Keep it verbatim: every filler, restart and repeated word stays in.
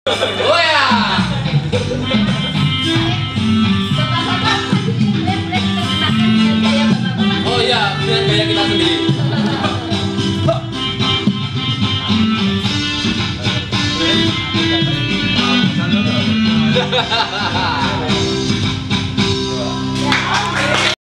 Oh ya. Oh ya, dengan gaya kita sendiri. Hahaha.